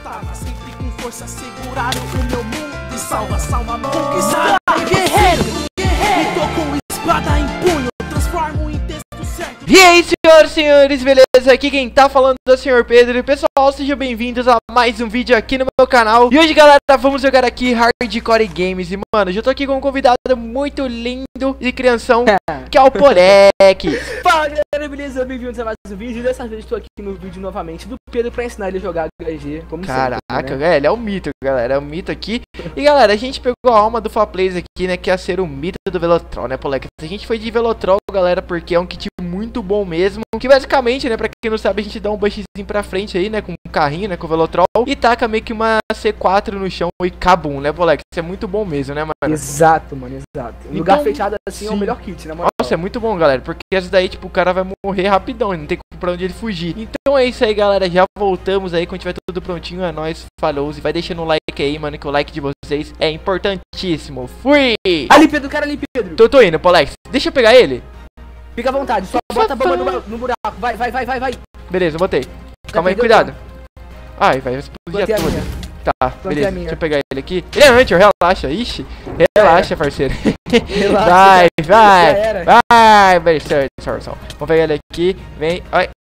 batalha, sempre com força seguraram o meu mundo. E salva, salva, conquistar, guerreiro, guerreiro. Tô com espada em punho, transformo em texto certo. E aí, senhores, beleza? Aqui quem tá falando é o Sr. Pedro. E pessoal, sejam bem-vindos a mais um vídeo aqui no meu canal. E hoje, galera, vamos jogar aqui Hardcore Games. E, mano, eu tô aqui com um convidado muito lindo e crianção, que é o Polek. Fala, galera, beleza? Bem-vindos a mais um vídeo. Dessa vez estou aqui no vídeo novamente do Pedro pra ensinar ele a jogar HG, como Caraca, sempre, né? Ele é o mito, galera, é o mito aqui. E, galera, a gente pegou a alma do Faplays aqui, né, que ia ser o mito do Velotrol, né, Polek? A gente foi de Velotrol, galera, porque é um kit muito bom mesmo. Que basicamente, né, pra quem não sabe, a gente dá um bushzinho pra frente aí, né, com um carrinho, né, com o Velotrol. E taca meio que uma C4 no chão e cabum, né, Polek? Isso é muito bom mesmo, né, mano? Exato, mano, exato. Um lugar fechado assim é o melhor kit, né, mano? Nossa, é muito bom, galera, porque essa daí, tipo, o cara vai morrer rapidão, não tem pra onde ele fugir. Então é isso aí, galera, já voltamos aí, quando tiver tudo prontinho, é nóis, falou, e vai deixando o like aí, mano, que o like de vocês é importantíssimo. Fui! Ali, Pedro, cara ali, Pedro. Tô indo, Polek, deixa eu pegar ele. Fica à vontade, só bota a bomba no buraco, vai. Beleza, eu botei. Calma aí, perdeu, cuidado. Ai, vai explodir a Botei a toda. minha. Tá, Botei beleza, a minha. deixa eu pegar ele aqui. Ele é anti, relaxa, ixi. Relaxa, parceiro. Relaxa, Vai, já era. vai, vamos pegar ele aqui, vem, ai,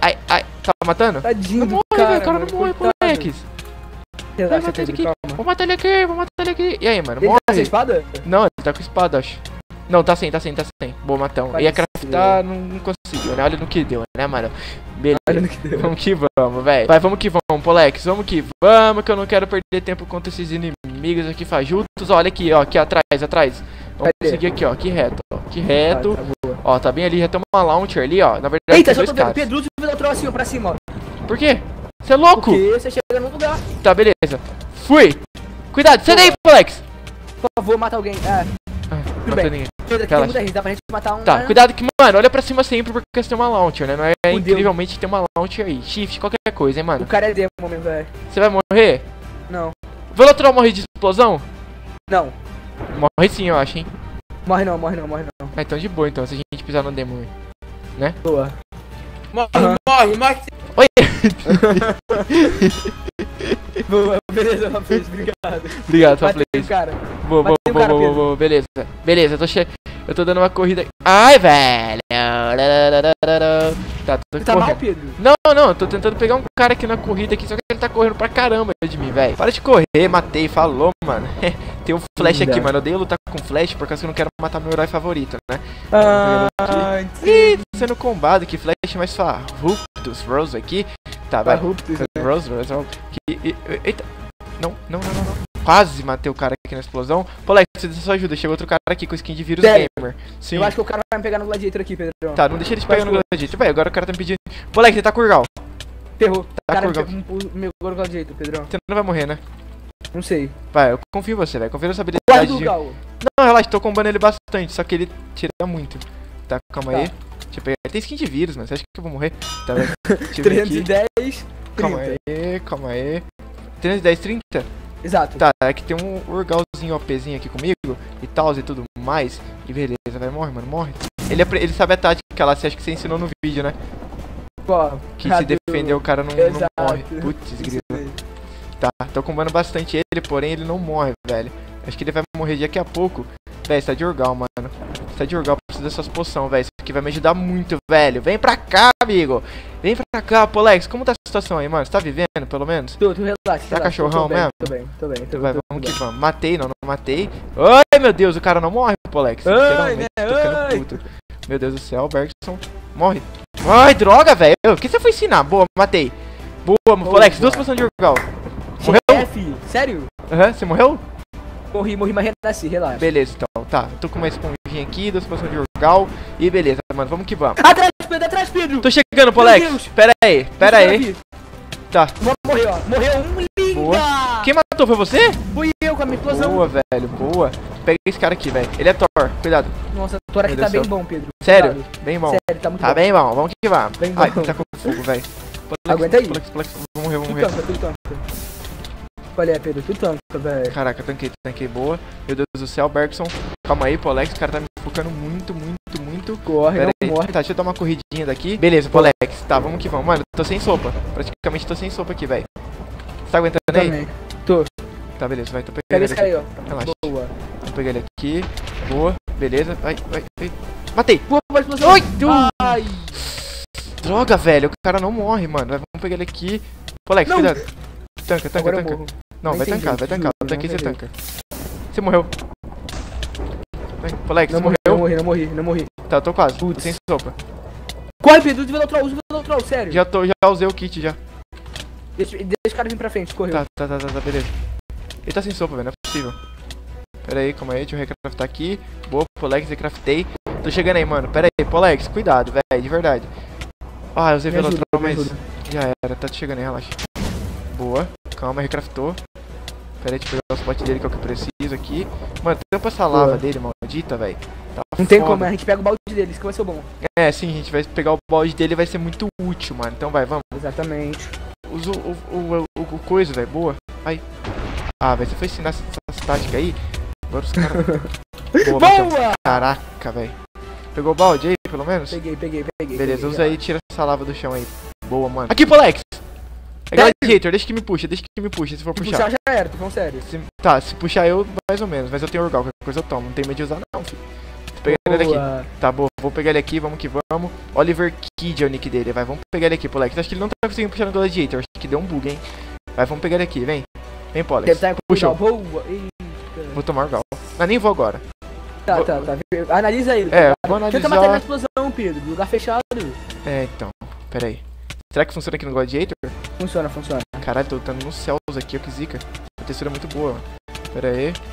tá matando? Tadinho Não do morre, velho, o cara mano, não morre, coitado. moleques. Relaxa, matar ele Pedro, aqui. calma. Vou matar ele aqui. E aí, mano, Ele morre. tá sem espada? Não, ele tá com espada, acho. Não, tá sem. Boa, matão. Parece Ia craftar, não conseguiu, né? Olha no que deu, né, mano? Beleza. Olha no que deu. Vamos que vamos, velho. Vai, vamos que vamos, Polex. Vamos que vamos, que eu não quero perder tempo contra esses inimigos aqui fajutos. Olha aqui, ó, aqui atrás. Vamos seguir aqui, ó, aqui reto, ó. Aqui reto. Tá boa. Ó, tá bem ali, já tem uma launcher ali, ó. Na verdade, Eita, tem só dois tô vendo, caras. Pedro, usa o Velotrol assim, ó, pra cima, ó. Por quê? Você é louco? Porque você chega no lugar. Tá, beleza. Fui. Cuidado, sai daí, Polex. Por favor, mata alguém. Tudo bem. Ninguém. Pedro, aqui tem Relaxa. muita gente, dá pra gente matar um. Tá, né? cuidado que, mano, olha pra cima sempre porque você tem uma launcher, né? Não é Fudeu. incrivelmente ter uma launcher aí. Shift, qualquer coisa, hein, mano. O cara é demo mesmo, velho. Você vai morrer? Não. Velotrol morre de explosão? Não. Morre sim, eu acho, hein. Morre não. Ah, então de boa, então, se a gente pisar no demo, né? Boa. Morre. Oi! Boa, beleza, Fabrício, obrigado. Obrigado, só Matei play. o cara. Boa, Matei o cara, Pedro. boa, beleza, eu tô dando uma corrida. Ai, velho! Tá, tô Você tá mal, correndo. Pedro? Não, eu tô tentando pegar um cara aqui na corrida aqui, só que ele tá correndo pra caramba de mim, velho. Para de correr, matei, falou, mano. Tem um flash aqui, mano, eu odeio lutar com flash por causa que eu não quero matar meu herói favorito, né? Ih, tô sendo combado, que flash mais farruptus, Rose aqui. Tá, vai. Farruptus, né? Rose. Eita. Não. Quase matei o cara aqui na explosão. Polex, precisa da sua ajuda. Chegou outro cara aqui com skin de vírus Sério? gamer. Sim. Eu acho que o cara vai me pegar no Gladiator aqui, Pedro. Tá, não deixa ele te pegar no Gladiator. Vai, agora o cara tá me pedindo. Polex, ele tá com o Urgal. Ferrou. Tá Cara, com o meu Gladiator, Pedrão. Você não vai morrer, né? Não sei. Vai, eu confio em você, velho. Confio na sua Guarda habilidade do de... Gal. Não, relaxa, tô combando ele bastante. Só que ele tira muito. Tá, calma Tá. aí. Deixa eu pegar. Ele tem skin de vírus, mano. Você acha que eu vou morrer? Tá, velho. Deixa eu ver aqui. 310, 30. Calma aí. 310, 30? Exato. Tá, é que tem um Urgalzinho OPzinho aqui comigo e tal e tudo mais. E beleza, vai, morre, mano, morre. Ele sabe a tática lá, você acha que você ensinou no vídeo, né? Qual? Que se defender o cara não Exato. morre. Putz, grilo. Tá, tô combando bastante ele, porém ele não morre, velho. Acho que ele vai morrer daqui a pouco. Velho, você tá de Urgal, mano. Você tá de Urgal, precisa dessas poções, velho. Isso aqui vai me ajudar muito, velho. Vem pra cá, amigo. Vem pra cá, Polex. Como tá a situação aí, mano? Você tá vivendo, pelo menos? Tu relaxa. Tá cachorrão mesmo? Tô bem. Vai, vamos que vamos. Matei, não matei. Ai, meu Deus, o cara não morre, Polex. Ai, Literalmente, né? tô ficando Ai. puto. Meu Deus do céu, Bergson. Morre. Ai, droga, velho. O que você foi ensinar? Boa, matei. Boa, Polex. Duas poções de Urgal. Morreu? F, sério? Aham, você morreu? Morri, mas renasci, relaxa. Beleza, então. Tá, tô com uma esponjinha aqui, duas poções de Urgal. E beleza, mano, vamos que vamos. Atrás, Pedro! Tô chegando, Deus. Polex. Pera aí. Tá. Morreu, ó. Morreu um, linda! Boa. Quem matou? Foi você? Fui eu com a minha explosão. Boa, velho, boa. Pega esse cara aqui, velho. Ele é Thor, cuidado. Nossa, o Thor aqui Meu tá Deus bem do céu. bom, Pedro. Sério? Cuidado. Bem bom. Sério, tá muito Tá bom. bem bom, vamos que vamos. Bem Ai, bom. tá com fogo, velho. Aguenta aí. Polex, vou morrer. Tu tanca. Qual é, Pedro? Tu tanca, velho. Caraca, tanquei boa. Meu Deus do céu, Bergson. Calma aí, Polex, o cara tá me focando muito. Corre, Pera não aí. morre. Tá, deixa eu dar uma corridinha daqui. Beleza, Polex. Tá, vamos que vamos. Mano, tô sem sopa. Praticamente tô sem sopa aqui, velho. Tá aguentando aí? Também. Tô. Tá, beleza, vai, tô Pega pegando esse ele cara aqui. aí, ó. Relaxa. Boa. Vou pegar ele aqui. Boa, beleza. Vai. Matei! Boa, explosão. Oi! Ai. Droga, velho, o cara não morre, mano. Vamos pegar ele aqui. Polex, Não. cuidado. Tanca. Agora eu morro. Não, Não vai entendi, tancar. juro, O daqui não você entendi. tanca. Você morreu. Vai, Polex, Não você morri, morreu? não morri. Tá, eu tô quase. Tô Putz. sem sopa. Corre, Pedro, usa o Velotrol, sério. Já usei o kit já. Deixa o cara vir pra frente, correu. Tá, beleza. Ele tá sem sopa, velho, não é possível. Pera aí, calma aí, deixa eu recraftar aqui. Boa, Polex, recraftei. Tô chegando aí, mano. Pera aí, Polex, cuidado, velho, de verdade. Ah, eu usei Me ajuda, Velotrol, me mas ajuda. já era, tá chegando aí, relaxa. Boa, calma, recraftou. Pera aí, deixa eu pegar o spot dele que é o que eu preciso aqui. Mano, tampa essa lava Boa. dele, maldita, velho. Tá Não tem foda. como, a gente pega o balde dele, isso que vai ser bom. É, sim, a gente vai pegar o balde dele e vai ser muito útil, mano. Então vai, vamos. Exatamente. Usa o coisa, velho, boa. Ai. Ah, velho, você foi ensinar essa tática aí? Agora os caras... Boa, Matheus. Boa! Caraca, velho. Pegou o balde aí, pelo menos? Peguei. Beleza, peguei, usa aí e tira essa lava do chão aí. Boa, mano. Aqui, Polex! É Gladiator, deixa que me puxa, se for Se puxar. puxar já era, tô falando sério. Se puxar eu, mais ou menos, mas eu tenho orgal, qualquer coisa eu tomo, não tem medo de usar não, filho. Tô pegando ele aqui. Boa. Tá bom, vou pegar ele aqui, vamos que vamos. Oliver Kid é o nick dele, vai, vamos pegar ele aqui, Polex. Acho que ele não tá conseguindo puxar no Gladiator, acho que deu um bug, hein. Vai, vamos pegar ele aqui, vem. Vem, Polex. Deve estar com Puxou. boa. Eita. Vou tomar orgal. Mas nem vou agora. Tá. Analisa ele. É, vou Tenta matar ele na analisar. explosão, Pedro. Lugar fechado. É, então, pera aí. Será que funciona aqui no Gladiator? Funciona. Caralho, tô lutando nos céus aqui, ó, que zica. A textura é muito boa. Pera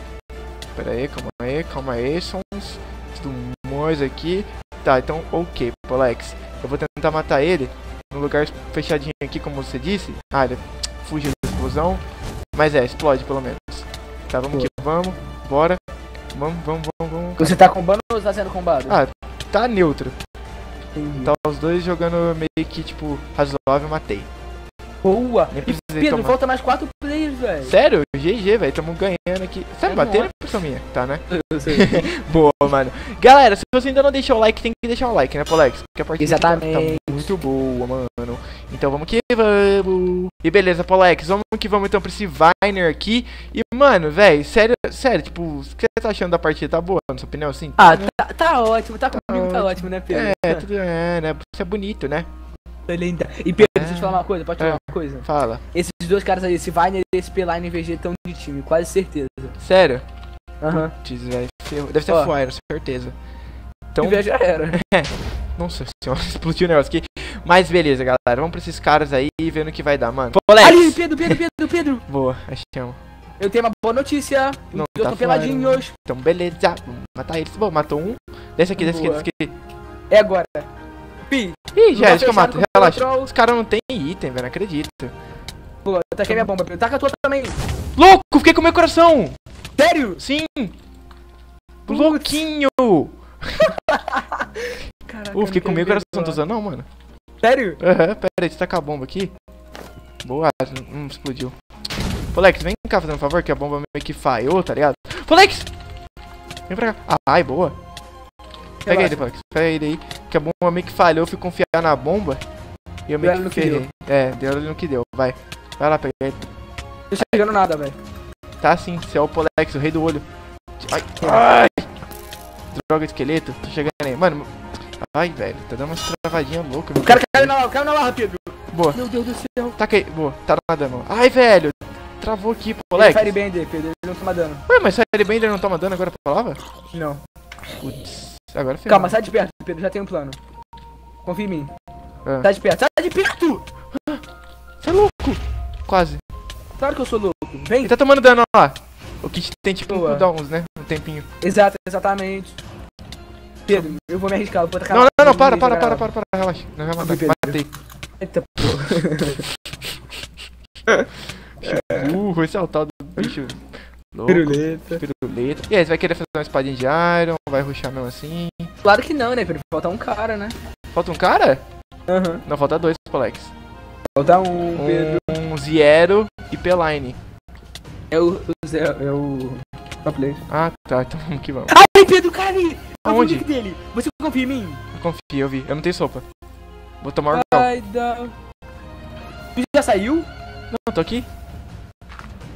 aí, calma aí, sons. Tudo mais aqui. Tá, então, ok, Polex. Eu vou tentar matar ele no lugar fechadinho aqui, como você disse. Ah, ele fugiu da explosão. Mas explode pelo menos. Tá, vamos que vamos. Bora. Vamos. Você tá combando ou tá sendo combado? Ah, tá neutro. Entendi. Tá os dois jogando meio que, tipo, razoável, matei. Boa. Nem E, precisei Pedro, tomar. falta mais 4 players, velho. Sério? GG, velho, tamo ganhando aqui. Sabe É bater nóis. na pessoa minha? Tá, né? Eu sei. Boa, mano. Galera, se você ainda não deixou o like, tem que deixar o like, né, Polex? Porque a partida Exatamente. tá muito boa, mano. Então vamos que vamos. E beleza, Polex, vamos que vamos então pra esse Viner aqui. E, mano, velho, sério, tipo, o que você tá achando da partida? Tá boa, na sua opinião, assim? Ah, tá ótimo. Tá comigo, tá ótimo, né, Pedro? Tudo é, né? Isso é bonito, né? Linda. E Pedro, deixa eu te falar uma coisa, pode te falar uma coisa? Fala. Esses dois caras aí, esse Viner e esse P-Line e VG estão de time, quase certeza. Sério? Aham. Putz, velho, ferrou. Deve ser Ó. Fire, certeza. Então, E já era. nossa senhora, explodiu o negócio aqui. Mas beleza, galera, vamos pra esses caras aí e vendo o que vai dar, mano. Polex! Ali, Pedro. Boa, achamos. Eu tenho uma boa notícia. Não Eu tá tô peladinhos. Então beleza, vamos matar eles. Bom, matou um. Desce aqui. É agora. Pi. Ih, já, Lugar deixa que eu fechado mato, com relaxa. Velotrol. Os caras não tem item, velho, não acredito. Boa, eu taquei minha bomba, Pedro. Taca a tua também. Louco, fiquei com meu coração! Sério? Sim! Putz. Louquinho! Caraca, Fiquei com meu coração, não tô usando não, mano. Sério? Aham, pera aí, deixa eu tacar a bomba aqui. Boa, explodiu. Polex, vem cá fazendo um favor, que a bomba meio que falhou, tá ligado? Polex! Vem pra cá. Ai, boa. Pega ele, Polex. Pega ele aí. Que a bomba meio que falhou, eu fui confiar na bomba. E eu meio Deu que no que ferrei. É, deu ali no que deu. Vai. Vai lá, pega ele. Não tô chegando nada, velho. Tá sim, você é o Polex, o rei do olho. Ai! Droga, esqueleto. Tô chegando aí. Mano, ai, velho. Tá dando umas travadinhas loucas. O cara caiu na lava, Pedro. Boa. Meu Deus do céu. Taca aí. Boa. Tá nadando. Ai, velho. Travou aqui, Ele Polex. é Firebender, Pedro. Ele não toma dano. Ué, mas Firebender não toma dano agora pra lava? Não. Putz. Agora ferrou. Calma, sai de perto, Pedro. Já tem um plano. Confia em mim. Ah. Sai de perto. Sai de perto! Você é louco. Quase. Claro que eu sou louco. Vem. Ele tá tomando dano, ó lá. O kit tem tipo um Boa. cooldowns, né? Um tempinho. Exatamente. Pedro, eu vou me arriscar. Eu vou tacar Não, para. Relaxa. Não vai matar. Pedro. Matei. Eita porra. Esse é o tal do bicho louco. Piruleta. Piruleta. E aí, você vai querer fazer uma espadinha de Iron? Vai rushar mesmo assim? Claro que não, né, Pedro? Falta um cara, né? Falta um cara? Aham. Não, falta dois, Polex. Falta um, Pedro. Um Zero e P-Line. É o Zé, é o... Top player. Ah, tá. Então vamos que vamos. Ai, Pedro, cara ali! Eu vi o Aonde? nick dele. Você confia em mim? Eu confio, eu vi. Eu não tenho sopa. Vou tomar o orcal. Ai, dá... Tu já saiu? Não, tô aqui.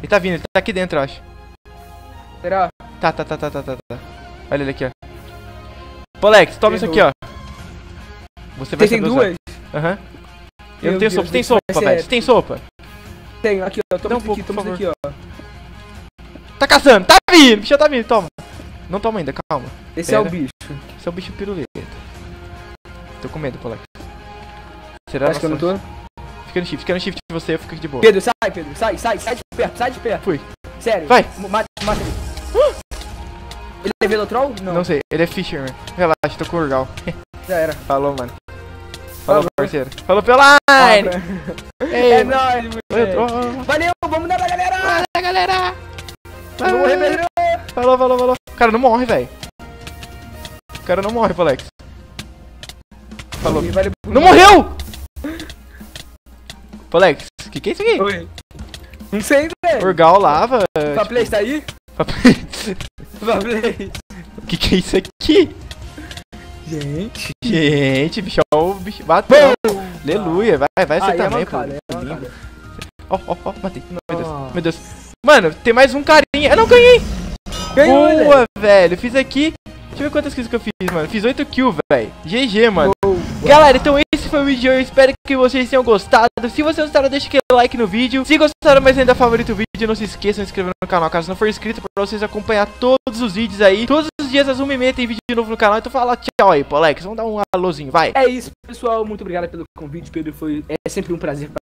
Ele tá vindo, ele tá aqui dentro, eu acho. Será? Tá. Olha ele aqui, ó. Polex, toma isso aqui, ó. Você vai Tem saber duas? usar. Aham. Eu Meu não tenho Deus, sopa. Você tem isso vai sopa, ser velho? Você tem sopa? Tenho, aqui, ó. Dá Toma um isso pouco, aqui, toma por isso aqui, ó. Tá caçando, tá vindo, o bicho tá vindo, toma. Não toma ainda, calma. Esse é o Pera. bicho. Esse é o bicho piruleta. Tô com medo, Polex. Será Acho que eu não tô. Fica no shift de você, eu fico aqui de boa. Pedro, sai, Pedro. Sai de perto, sai de perto. Fui. Sério. Vai. Mata ele. Ele é Velotrol? Não sei, ele é Fisherman. Relaxa, tô com o Urgal. Já era. Falou, mano. Falou, Falou. parceiro. Falou pela line! Ei, É mano. nóis, moleque. Valeu, vamos dar pra galera. Fala, galera! Eu vou morrer, Pedro. Falou. O cara não morre, velho. O cara não morre, Polex. Falou. Valeu. Não morreu! Polex, que é isso aqui? Oi. Não sei, velho. Urgal lava. Faplay, tá aí? Faplay. Que é isso aqui? Gente, bicho, o bicho bateu. Aleluia, vai você Aí é também, pô. mancada, é mancada. Ó, matei. Meu Deus. Mano, tem mais um carinha. Eu não ganhei. Ganhou, Boa, velho. Fiz aqui. Deixa eu ver quantas kills que eu fiz, mano. Fiz 8 kills, velho. GG, mano. Galera, então esse foi o vídeo de hoje. Espero que vocês tenham gostado. Se vocês gostaram, deixa aquele like no vídeo. Se gostaram, mas ainda favorito o vídeo, não se esqueçam de se inscrever no canal caso não for inscrito, pra vocês acompanhar todos os vídeos aí. Todos os dias às 1h30 tem vídeo novo no canal. Então fala tchau aí, Polex. Vamos dar um alôzinho, vai. É isso, pessoal. Muito obrigado pelo convite, Pedro. É sempre um prazer